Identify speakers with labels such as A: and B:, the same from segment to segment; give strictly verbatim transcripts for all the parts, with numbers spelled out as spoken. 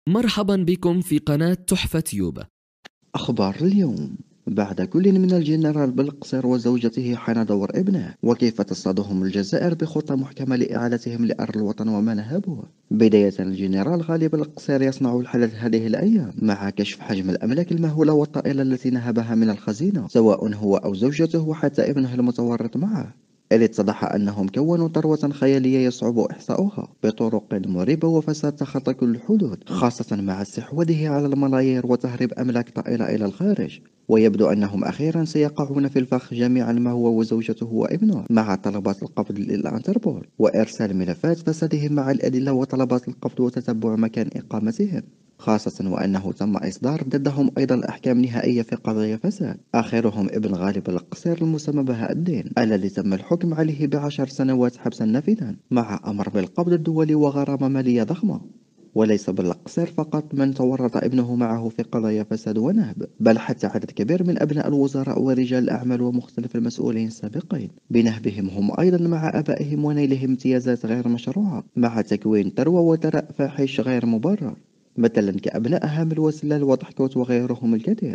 A: مرحبا بكم في قناة تحفة يوب.
B: أخبار اليوم. بعد كل من الجنرال بلقصير وزوجته حان دور ابنه، وكيف تصطادهم الجزائر بخطة محكمة لإعادتهم لأرض الوطن وما نهبوه. بداية، الجنرال غالي بلقصير يصنع الحدث هذه الأيام مع كشف حجم الأملاك المهولة والطائلة التي نهبها من الخزينة، سواء هو أو زوجته وحتى ابنه المتورط معه. إذ اتضح أنهم كونوا ثروة خيالية يصعب إحصاؤها بطرق مريبة وفساد تخطى كل الحدود، خاصة مع استحواذه على الملايير وتهريب أملاك طائلة إلى الخارج. ويبدو أنهم أخيرا سيقعون في الفخ جميعا، ما هو وزوجته وابنه، مع طلبات القبض للأنتربول وإرسال ملفات فسادهم مع الأدلة وطلبات القبض وتتبع مكان إقامتهم، خاصة وأنه تم إصدار ضدهم أيضا أحكام نهائية في قضايا فساد، آخرهم ابن غالب القصير المسمى بهاء الدين، الذي تم الحكم عليه بعشر سنوات حبسا نافذا مع أمر بالقبض الدولي وغرامة مالية ضخمة. وليس بالقصير فقط من تورط ابنه معه في قضايا فساد ونهب، بل حتى عدد كبير من أبناء الوزراء ورجال الأعمال ومختلف المسؤولين السابقين بنهبهم هم أيضا مع آبائهم ونيلهم امتيازات غير مشروعة، مع تكوين ثروة وثراء فاحش غير مبرر، مثلا كأبناء هامل وسلال وضحكوت وغيرهم الكثير.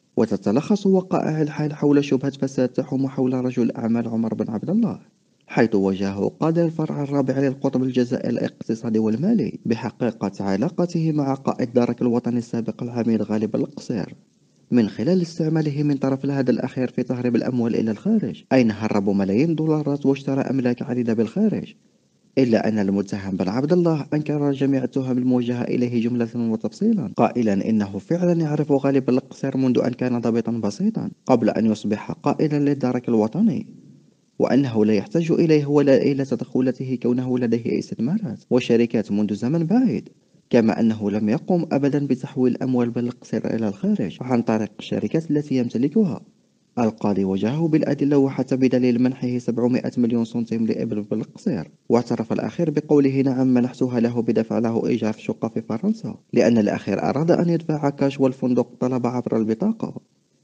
B: وتتلخص وقائع الحال حول شبهة فساد تحوم حول رجل الأعمال عمر بن عبد الله، حيث واجهه قاضي الفرع الرابع للقطب الجزائري الاقتصادي والمالي بحقيقة علاقته مع قائد دارك الوطني السابق العميد غالب القصير، من خلال استعماله من طرف الهذا الأخير في تهريب الأموال إلى الخارج، أين هربوا ملايين دولارات واشترى أملاك عديدة بالخارج. إلا أن المتهم بن عبد الله أنكر جميع التهم الموجهة إليه جملة وتفصيلا، قائلا إنه فعلا يعرف غالب القصير منذ أن كان ضابطا بسيطا قبل أن يصبح قائدا للدرك الوطني، وأنه لا يحتاج إليه ولا إلى تدخلاته كونه لديه استثمارات وشركات منذ زمن بعيد، كما أنه لم يقم أبدا بتحويل أموال بالقصير إلى الخارج عن طريق الشركات التي يمتلكها. القاضي وجهه بالأدلة وحتى بدليل منحه سبعمائة مليون سنتيم لابن بالقصير، واعترف الأخير بقوله نعم منحتها له بدفع له إيجار شقة في فرنسا، لأن الأخير أراد أن يدفع كاش والفندق طلب عبر البطاقة.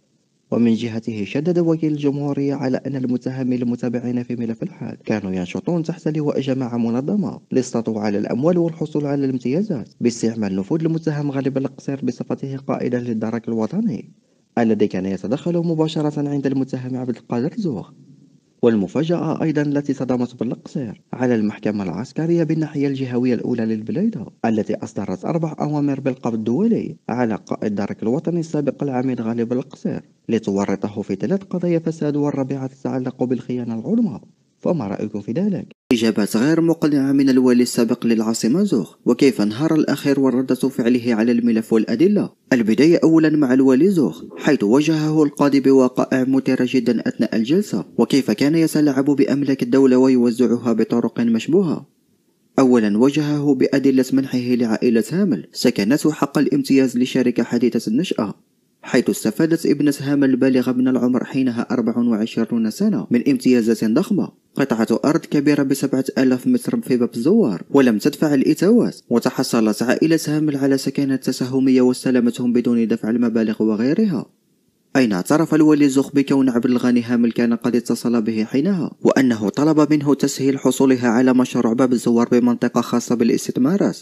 B: ومن جهته شدد وكيل الجمهورية على أن المتهمين المتابعين في ملف الحال كانوا ينشطون تحت لواء جماعة منظمة لاستطاعوا على الأموال والحصول على الامتيازات باستعمال نفوذ المتهم غالب القصير بصفته قائدا للدرك الوطني، الذي كان يتدخل مباشرة عند المتهم عبد القادر زوغ. والمفاجأة أيضا التي صدمت بالقصير على المحكمة العسكرية بالناحية الجهوية الأولى للبلاد، التي أصدرت أربع أوامر بالقبض الدولي على قائد دارك الوطني السابق العميد غالب القصير لتورطه في ثلاث قضايا فساد، والرابعة تتعلق بالخيانة العظمى. فما رأيكم في ذلك؟ إجابات غير مقنعة من الوالي السابق للعاصمة زوخ، وكيف انهار الأخير وردة فعله على الملف والأدلة. البداية أولا مع الوالي زوخ، حيث واجهه القاضي بوقائع مثيرة جدا أثناء الجلسة، وكيف كان يتلاعب بأملاك الدولة ويوزعها بطرق مشبوهة. أولا واجهه بأدلة منحه لعائلة هامل سكنته حق الامتياز لشركة حديثة النشأة، حيث استفادت ابنة هامل البالغة من العمر حينها أربع وعشرين سنة من امتيازات ضخمة، قطعة أرض كبيرة بسبعة آلاف متر في باب الزوار، ولم تدفع الإتاوات، وتحصلت عائلة هامل على سكنات تساهمية واستلمتهم بدون دفع المبالغ وغيرها. أين اعترف الولي زوخ بكون عبد الغني هامل كان قد اتصل به حينها، وأنه طلب منه تسهيل حصولها على مشروع باب الزوار بمنطقة خاصة بالاستثمارات.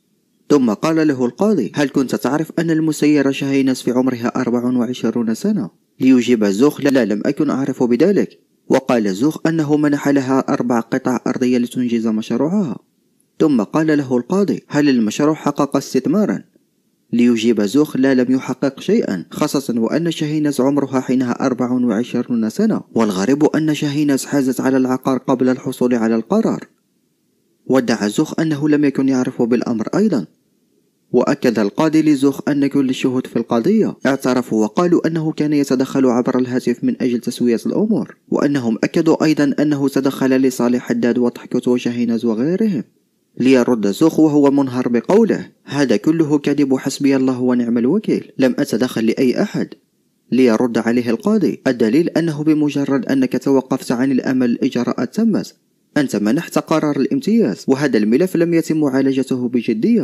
B: ثم قال له القاضي: هل كنت تعرف أن المسيرة شاهيناز في عمرها أربع وعشرين سنة؟ ليجيب زوخ: لا لم أكن أعرف بذلك. وقال زوخ أنه منح لها أربع قطع أرضية لتنجز مشروعها. ثم قال له القاضي: هل المشروع حقق استثمارا؟ ليجيب زوخ: لا لم يحقق شيئا، خاصة وأن شاهيناز عمرها حينها أربع وعشرين سنة، والغريب أن شاهيناز حازت على العقار قبل الحصول على القرار. وادعى زوخ أنه لم يكن يعرف بالأمر أيضا. وأكد القاضي لزوخ أن كل الشهود في القضية اعترفوا وقالوا أنه كان يتدخل عبر الهاتف من أجل تسوية الأمور، وأنهم أكدوا أيضا أنه تدخل لصالح حداد وضحكوت وشاهيناز وغيرهم. ليرد زوخ وهو منهار بقوله: هذا كله كذب، حسبي الله ونعم الوكيل، لم أتدخل لأي أحد. ليرد عليه القاضي: الدليل أنه بمجرد أنك توقفت عن الأمل الإجراءات تمت، أنت منحت قرار الامتياز، وهذا الملف لم يتم معالجته بجدية.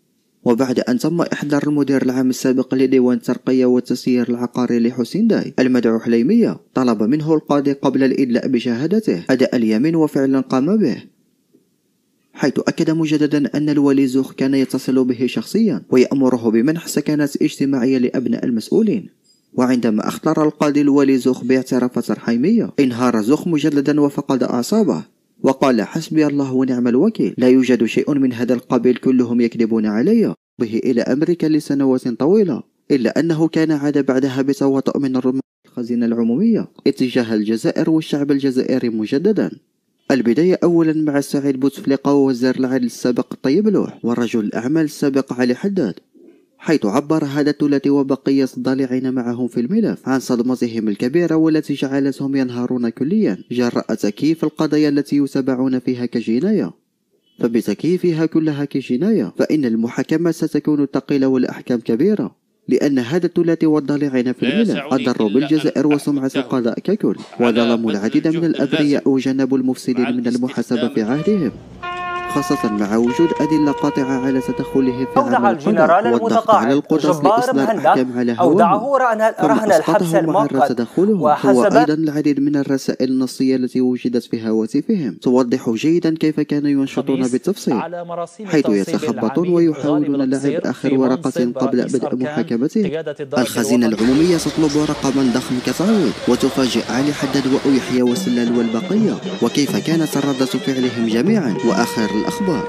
B: وبعد أن تم إحضار المدير العام السابق لديوان الترقية والتسيير العقاري لحسين داي المدعو حليمية، طلب منه القاضي قبل الإدلاء بشهادته أداء اليمين، وفعلا قام به. حيث أكد مجددا أن الوالي زوخ كان يتصل به شخصيا ويأمره بمنح سكنات اجتماعية لأبناء المسؤولين. وعندما اختار القاضي الوالي زوخ باعترافات رحيمية، انهار زوخ مجددا وفقد أعصابه وقال: حسبي الله ونعم الوكيل، لا يوجد شيء من هذا القبيل، كلهم يكذبون علي. به إلى أمريكا لسنوات طويلة، إلا أنه كان عاد بعدها بتواطؤ من رموز الخزينة العمومية اتجاه الجزائر والشعب الجزائري مجددا. البداية أولا مع السعيد بوتفليقة ووزير العدل السابق طيب لوح ورجل الأعمال السابق علي حداد، حيث عبر هذا الثلاثي وبقية الضالعين معهم في الملف عن صدمتهم الكبيرة والتي جعلتهم ينهارون كليا جراء تكييف القضايا التي يتابعون فيها كجناية. فبتكييفها كلها كجناية فإن المحاكمات ستكون ثقيلة والأحكام كبيرة، لأن هذا الثلاثي والضالعين في الملف أضروا بالجزائر وسمعة القضاء ككل، وظلموا العديد من الأبرياء وجنبوا المفسدين من المحاسبة في عهدهم، خاصة مع وجود أدلة قاطعة على تدخله في عمل القضاء والضغط على القضاة لإصدار أحكام على هواه. كما أسقطه مع تدخلهم هو أيضا العديد من الرسائل النصية التي وجدت في هواتفهم توضح جيدا كيف كانوا ينشطون بالتفصيل، حيث يتخبطون ويحاولون لعب آخر ورقة قبل بدء محاكمته. الخزينة العمومية تطلب رقما ضخم كتعويض، وتفاجئ علي حداد ويحيى وسلال والبقية وكيف كانت ردة فعلهم جميعا وآخر الأخبار.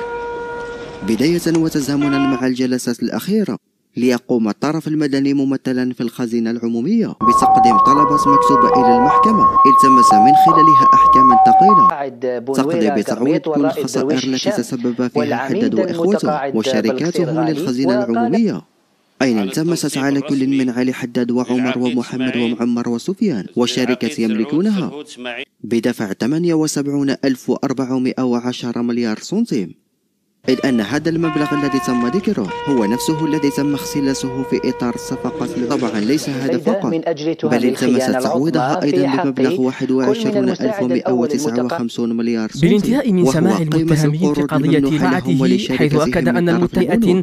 B: بداية وتزامنا مع الجلسات الأخيرة، ليقوم الطرف المدني ممثلا في الخزينة العمومية بتقديم طلبات مكتوبة إلى المحكمة التمس من خلالها أحكاما ثقيلة تقضي بتعويض كل الخسائر التي تسبب فيها حداد وإخوته وشركاتهم للخزينة العمومية، أين التمست على كل من علي حداد وعمر ومحمد ومعمر وسفيان والشركة يملكونها بدفع ثمانية وسبعين ألف وأربعمائة وعشرة مليار سنتيم، إذ أن هذا المبلغ الذي تم ذكره هو نفسه الذي تم اختلاسه في إطار الصفقات. طبعا ليس هذا فقط، بل التمست تعويضها أيضا بمبلغ واحد وعشرين ألف ومائة وتسعة وخمسين مليار سنتيم،
C: بالانتهاء من سماع المتهمين في قضية طاعته، حيث أكد أن المتهمين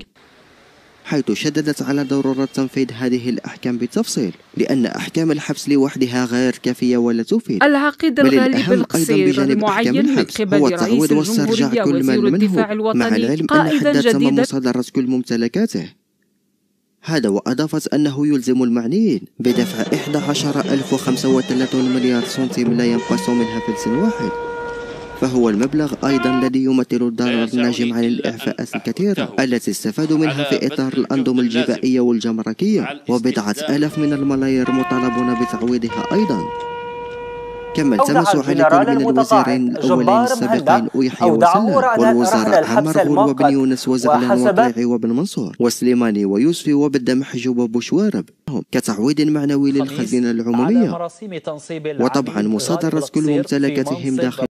B: حيث شددت على ضرورة تنفيذ هذه الأحكام بالتفصيل، لأن أحكام الحبس لوحدها غير كافية ولا تفيد.
D: العقيد الغالب القصير المعين من قبل رئيس الجمهورية وزير الدفاع الوطني قائدا جديدا
B: تم مصادرة كل ممتلكاته. هذا وأضافت أنه يلزم المعنيين بدفع إحدى عشر ألف وخمسة وثلاثين مليار سنتيم لا ينقص منها فلس واحد، فهو المبلغ أيضا الذي يمثل الضرر الناجم عن الإعفاءات الكثيرة التي استفادوا منها في إطار الأنظمة الجبائية والجمركية، وبضعة آلاف من الملايير مطالبون بتعويضها أيضا. كما التمسوا على كل من الوزيرين الأولين السابقين ويحيى وسلال والوزراء عمر غول وبن يونس وزعلان وطليعي وبن منصور وسليماني ويوسفي وبدا محجوب وبوشوارب كتعويض معنوي للخزينة العمومية، وطبعا مصادرة كل ممتلكاتهم داخل